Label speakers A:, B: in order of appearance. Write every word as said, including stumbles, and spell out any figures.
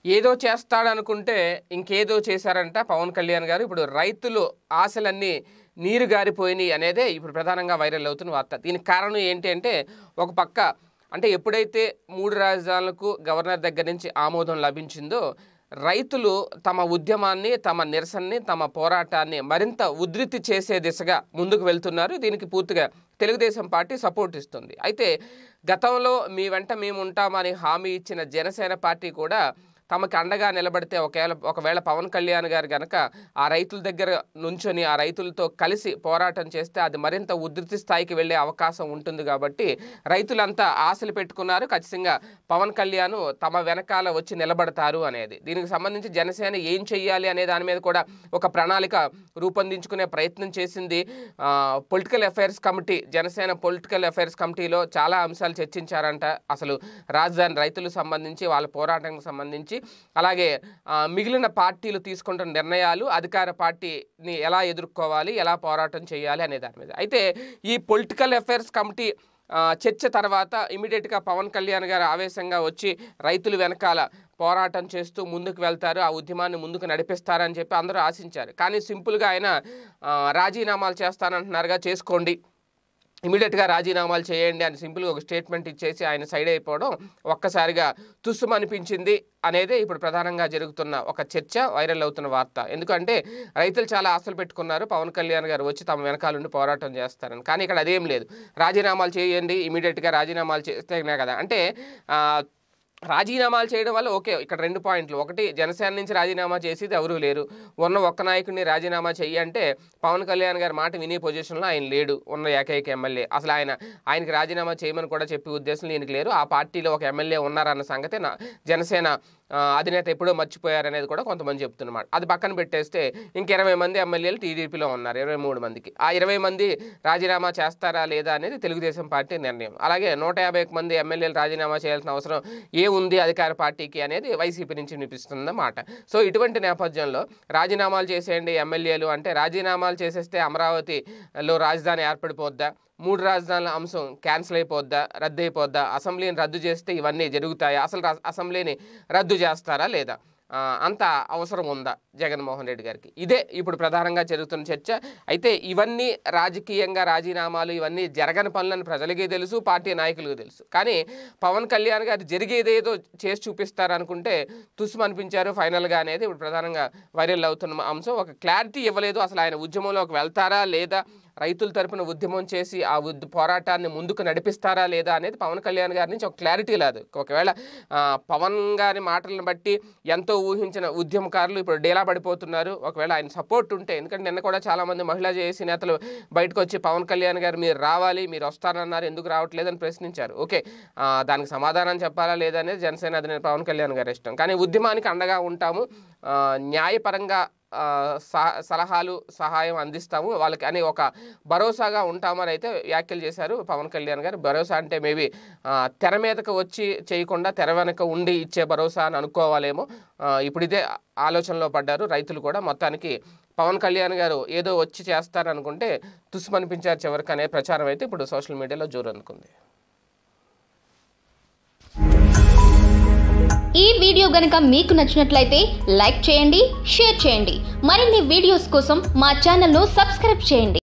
A: ఏదో చేస్తాడనుకుంటే ఇంకేదో చేశారంట పవన్ కళ్యాణ్ గారు. ఇప్పుడు రైతులు ఆశలన్నీ నీరు గారిపోయినాయి అనేదే ఇప్పుడు ప్రధానంగా వైరల్ అవుతున్న వార్త. దీనికి కారణం ఏంటి అంటే, ఒక పక్క అంటే ఎప్పుడైతే మూడు రాజధానులకు గవర్నర్ దగ్గర నుంచి ఆమోదం లభించిందో రైతులు తమ ఉద్యమాన్ని, తమ నిరసనని, తమ పోరాటాన్ని మరింత ఉధృతి చేసే దిశగా ముందుకు వెళ్తున్నారు. దీనికి పూర్తిగా తెలుగుదేశం పార్టీ సపోర్ట్ ఇస్తుంది. అయితే గతంలో మీ వెంట మేము ఉంటామని హామీ ఇచ్చిన జనసేన పార్టీ కూడా తమకు అండగా నిలబడితే ఒకవేళ ఒకవేళ పవన్ కళ్యాణ్ గారు కనుక ఆ రైతుల దగ్గర నుంచొని ఆ రైతులతో కలిసి పోరాటం చేస్తే అది మరింత ఉధృతి స్థాయికి వెళ్ళే అవకాశం ఉంటుంది. కాబట్టి రైతులంతా ఆశలు పెట్టుకున్నారు, ఖచ్చితంగా పవన్ కళ్యాణ్ తమ వెనకాల వచ్చి నిలబడతారు అనేది. దీనికి సంబంధించి జనసేన ఏం చెయ్యాలి అనే దాని మీద కూడా ఒక ప్రణాళిక రూపొందించుకునే ప్రయత్నం చేసింది. Political affairs committee, Janasena political affairs కమిటీలో చాలా అంశాలు చర్చించారంట. అసలు రాజధాని రైతులకు సంబంధించి, వాళ్ళ పోరాటానికి సంబంధించి, అలాగే మిగిలిన పార్టీలు తీసుకుంటున్న నిర్ణయాలు, అధికార పార్టీని ఎలా ఎదుర్కోవాలి, ఎలా పోరాటం చేయాలి అనే దాని మీద. అయితే ఈ పొలిటికల్ అఫైర్స్ కమిటీ చర్చ తర్వాత ఇమీడియట్గా పవన్ కళ్యాణ్ గారు ఆవేశంగా వచ్చి రైతులు వెనకాల పోరాటం చేస్తూ ముందుకు వెళ్తారు, ఆ ఉద్యమాన్ని ముందుకు నడిపిస్తారని చెప్పి అందరూ ఆశించారు. కానీ సింపుల్గా ఆయన రాజీనామాలు చేస్తానంటున్నారుగా, చేసుకోండి, ఇమీడియట్గా రాజీనామాలు చేయండి అని సింపుల్గా ఒక స్టేట్మెంట్ ఇచ్చేసి ఆయన సైడ్ అయిపోవడం ఒక్కసారిగా తుస్సుమనిపించింది అనేదే ఇప్పుడు ప్రధానంగా జరుగుతున్న ఒక చర్చ, వైరల్ అవుతున్న వార్త. ఎందుకంటే రైతులు చాలా ఆశలు పెట్టుకున్నారు పవన్ కళ్యాణ్ గారు వచ్చి తమ వెనకాలండి పోరాటం చేస్తారని. కానీ ఇక్కడ అదేం లేదు, రాజీనామాలు చేయండి, ఇమీడియట్గా రాజీనామాలు చేస్తేనే కదా. అంటే రాజీనామాలు చేయడం వల్ల ఓకే, ఇక్కడ రెండు పాయింట్లు. ఒకటి, జనసేన నుంచి రాజీనామా చేసేది ఎవరూ లేరు. ఉన్న ఒక్క నాయకుడిని రాజీనామా చెయ్యి అంటే పవన్ కళ్యాణ్ గారి మాట వినే పొజిషన్లో ఆయన లేడు, ఉన్న ఏకైక ఎమ్మెల్యే. అసలు ఆయన ఆయనకి రాజీనామా చేయమని కూడా చెప్పే ఉద్దేశం ఈయనకి లేరు. ఆ పార్టీలో ఒక ఎమ్మెల్యే ఉన్నారన్న సంగతి నా జనసేన అధినేత ఎప్పుడో మర్చిపోయారనేది కూడా కొంతమంది చెప్తున్నమాట. అది పక్కన పెట్టేస్తే ఇంక ఇరవై మంది ఎమ్మెల్యేలు టీడీపీలో ఉన్నారు, ఇరవై మూడు మందికి. ఆ ఇరవై మంది రాజీనామా చేస్తారా లేదా అనేది తెలుగుదేశం పార్టీ నిర్ణయం. అలాగే నూట యాభై మంది ఎమ్మెల్యేలు రాజీనామా చేయాల్సిన అవసరం ఏ ఉంది అధికార పార్టీకి అనేది వైసీపీ నుంచి వినిపిస్తుందన్నమాట. సో ఇటువంటి నేపథ్యంలో రాజీనామాలు చేసేయండి ఎమ్మెల్యేలు అంటే, రాజీనామాలు చేసేస్తే అమరావతిలో రాజధాని ఏర్పడిపోద్దా, మూడు రాజధానుల అంశం క్యాన్సిల్ అయిపోద్దా, రద్దు అయిపోద్దా, అసెంబ్లీని రద్దు చేస్తే ఇవన్నీ జరుగుతాయా, అసలు అసెంబ్లీని రద్దు చేస్తారా లేదా, అంత అవసరం ఉందా జగన్మోహన్ రెడ్డి గారికి? ఇదే ఇప్పుడు ప్రధానంగా జరుగుతున్న చర్చ. అయితే ఇవన్నీ రాజకీయంగా రాజీనామాలు ఇవన్నీ జరగని పనులని ప్రజలకి తెలుసు, పార్టీ నాయకులకు తెలుసు. కానీ పవన్ కళ్యాణ్ గారు జరిగేదేదో చేసి చూపిస్తారనుకుంటే తుస్సుమనిపించారు ఫైనల్గా అనేది ఇప్పుడు ప్రధానంగా వైరల్ అవుతున్న అంశం. ఒక క్లారిటీ ఇవ్వలేదు, అసలు ఆయన ఉద్యమంలోకి వెళ్తారా లేదా, రైతుల తరపున ఉద్యమం చేసి ఆ ఉద్ పోరాటాన్ని ముందుకు నడిపిస్తారా లేదా అనేది పవన్ కళ్యాణ్ గారి నుంచి ఒక క్లారిటీ లేదు. ఒకవేళ పవన్ గారి మాటలను బట్టి ఎంతో ఊహించిన ఉద్యమకారులు ఇప్పుడు డేలా పడిపోతున్నారు. ఒకవేళ ఆయన సపోర్ట్ ఉంటే, ఎందుకంటే నిన్న కూడా చాలామంది మహిళా జేఏసీ నేతలు బయటకు వచ్చి పవన్ కళ్యాణ్ గారు మీరు రావాలి, మీరు వస్తారన్నారు, ఎందుకు రావట్లేదని ప్రశ్నించారు. ఓకే, దానికి సమాధానం చెప్పాలా లేదా అనేది జనసేన అధినేత పవన్ కళ్యాణ్ గారి ఇష్టం. కానీ ఉద్యమానికి అండగా ఉంటాము, న్యాయపరంగా సలహాలు సహాయం అందిస్తాము వాళ్ళకి అని ఒక భరోసాగా ఉంటామని అయితే వ్యాఖ్యలు చేశారు పవన్ కళ్యాణ్ గారు. భరోసా అంటే మేబీ తెర మీదకు వచ్చి చేయకుండా తెర వెనక ఉండి ఇచ్చే భరోసా అని అనుకోవాలేమో. ఇప్పుడు ఇదే ఆలోచనలో పడ్డారు రైతులు కూడా. మొత్తానికి పవన్ కళ్యాణ్ గారు ఏదో వచ్చి చేస్తారనుకుంటే తుస్సుమనిపించారు చివరికి అనే ప్రచారం అయితే ఇప్పుడు సోషల్ మీడియాలో జోరందుకుంది.
B: ఈ వీడియో గనుక మీకు నచ్చినట్లయితే లైక్ చేయండి, షేర్ చేయండి. మరిన్ని వీడియోస్ కోసం మా ఛానల్ను సబ్స్క్రైబ్ చేయండి.